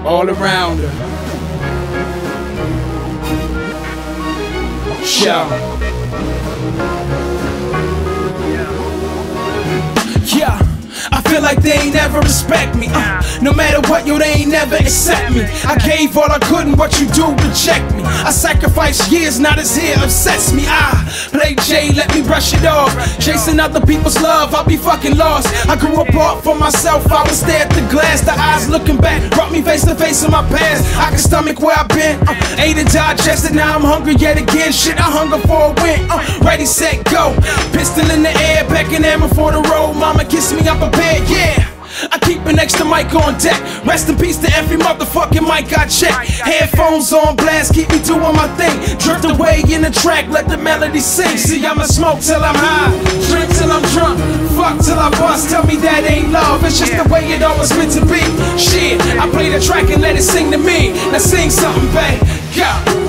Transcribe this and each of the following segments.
all around her. Shout. Yeah, I feel like they ain't never respect me. No matter what, yo, they ain't never accept me. I gave all I could and what you do reject me. I sacrificed years, now this here upsets me. I play Jay, let me brush it off. Chasing other people's love, I'll be fucking lost. I grew apart from myself, I was there at the glass. The eyes looking back, brought me face to face with my past. I can stomach where I've been, ate and digested, now I'm hungry yet again. Shit, I hunger for a win, ready, set, go. Pistol in the air, beckoning for the road. Mama kiss me, I'm prepared, yeah. I keep an extra mic on deck. Rest in peace to every motherfucking mic I check. Headphones on blast, keep me doing my thing. Drift away in the track, let the melody sing. See, I'ma smoke till I'm high, drink till I'm drunk, fuck till I bust. Tell me that ain't love, it's just the way it always meant to be. Shit, I play the track and let it sing to me. Now sing something, babe, go.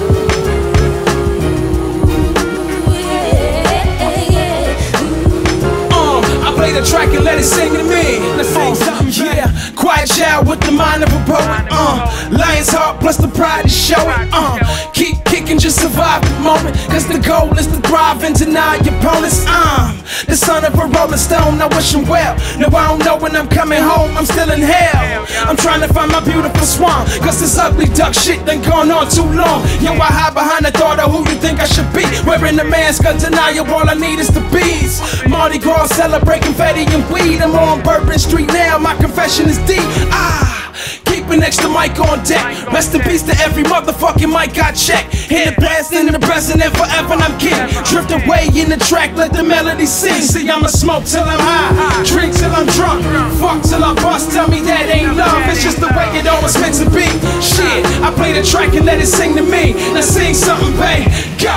Play the track and let it sing to me. Let's sing something, yeah. Quiet child with the mind of a poet. Lion's heart plus the pride to show it. Keep kicking, just survive the moment. Cause the goal is to thrive and deny your opponents. The son of a rolling stone, I wish him well. No, I don't know when I'm coming home, I'm still in hell. I'm trying to find my beautiful swan, cause this ugly duck shit done gone on too long. Yo, I hide behind the thought of who you think I should be. Wearing the mask of denial, all I need is the bees. Mardi Gras, celebrate confetti and weed. I'm on Bourbon Street now, my confession is deep. Keep an extra mic on deck. Rest in peace to every motherfucking mic I check. In the past, in the present, and forever I'm king. Drift away in the track, let the melody sing. See, I'ma smoke till I'm high, drink till I'm drunk, fuck till I bust. Tell me that ain't love, it's just the way it always meant to be. Shit, I play the track and let it sing to me. Now sing something, babe, go.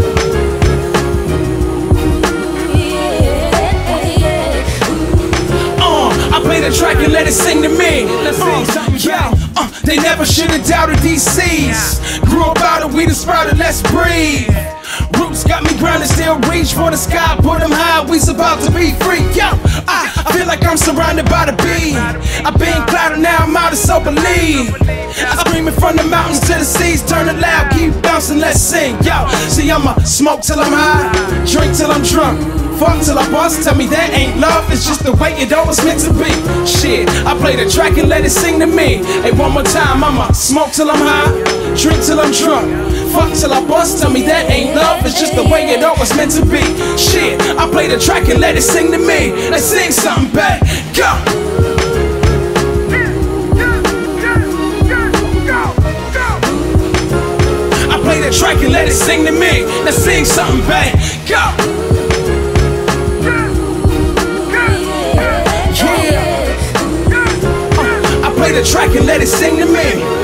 I play the track and let it sing to me. Yeah, they never should have doubted these seeds. Grew up out of weed and sprouted, let's breathe. Roots got me grounded, still reach for the sky, put them high, we's about to be free. Yo, I feel like I'm surrounded by the bee. I've been clouded, now I'm out of so believe. I'm screaming from the mountains to the seas, turn it loud, keep bouncing, let's sing. Yo, see, I'ma smoke till I'm high, drink till I'm drunk, fuck till I bust. Tell me that ain't love, it's just the way it always meant to be. Shit, I play the track and let it sing to me. Hey, one more time, I'ma smoke till I'm high, drink till I'm drunk, fuck till I bust. Tell me that ain't love, it's just the way it always meant to be. Shit, I play the track and let it sing to me. Let's sing something back, go. I play the track and let it sing to me. Let's sing something back, go. Play the track and let it sing to me.